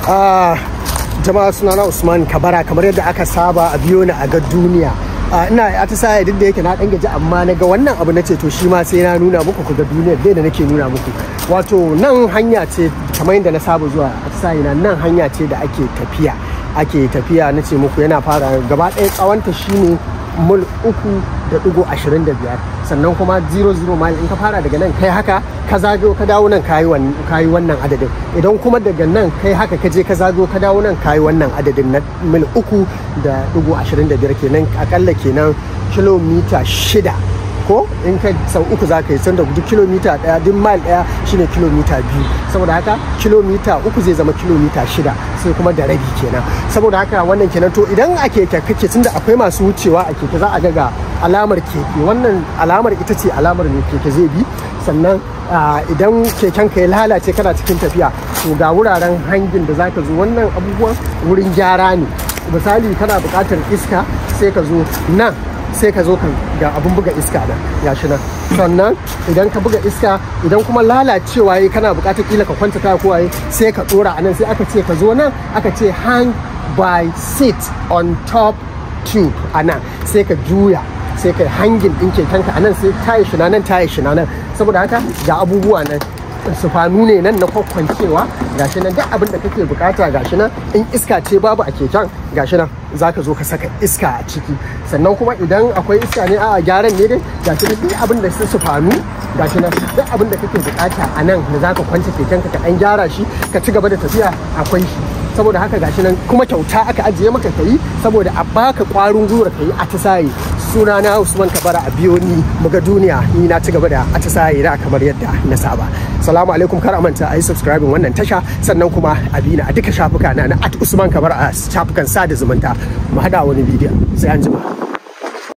Jama'a sunana Usman Kabara, kamar yadda aka saba a biyo ni a ga duniya. Ina atisaye duk da yake na dan gaji, amma na ga wannan abu nace to shi ma sai na nuna muku ku ga duniyar dai da nake nuna muku. Wato nan hanya ce kamar yadda na saba zuwa atisaye nan hanya ce da ake tafiya nace muku yana fara gaba ɗaya tsawonta shine mil 3.25, sannan kuma 00 mile in ka fara daga nan kai haka ka zagayo ka dawo nan kayi wannan adadin. Idan kuma daga nan kai haka ka je ka zagayo ka dawo nan kayi wannan adadin na mil 3.25 kenan, akalla kenan kilomita 6 ko in ka sau uku za ka yi, sanda duk kilomita ɗaya duk mile ɗaya shine kilomita 2, saboda haka kilomita 3 zai zama kilomita 6 sai kuma da rabi kenan. Saboda haka wannan kenan. To idan a keke kake, tunda akwai masu wucewa a keke, za a ga alamar keke, wannan alamar ita ce alamar ne keke zai bi. Sannan idan keken ka ya lalace kana cikin tafiya, to ga wuraren hangin da zaka zo, wannan abubuwan wurin gyara ne. Misali kana buƙatar iska, sai ka zo nan, sai ka zo ga abun buga iska nan gashi nan. Sannan idan ka buga iska, idan kuma lalacewa yayi kana buƙatar kila ka kwanta kaya kowaye, sai ka dora anan, sai aka ce ka zo nan, aka ce hang by seat on top tube anan, sai ka juya sai kai hangin din kekenka anan, sai tayi shi nan tayi shi nan. Saboda haka ga abubuwa nan, sufanu ne nan na kwakwancewa gashi nan, duk abin da kake bukata gashi nan. In iska ce babu a keken gashi nan, zaka zo ka saka iska a ciki. Sannan kuma idan akwai iska ne a gyaran ne dai gashi nan, duk abin da su sufanu gashi nan, duk abin da kake bukata a nan da zaka kwance kekenka ka dan gyara shi ka ci gaba da tafiya akwai shi. Saboda haka gashi nan kuma kyauta aka ajiye maka kayi, saboda a baka kwarin gwiwar kayi atisaye. Sunana Usman Kabara, a biyo ni muga duniya, ni na ci gaba da atisaye da kamar yadda na saba. Salamu alaikum, kar a manta a yi subscribing wannan tasha, sannan kuma a bi ni a duka shafuka na @Usman Kabara a shafukan sada zumunta. Mu hada wani bidiyon, sai an jima.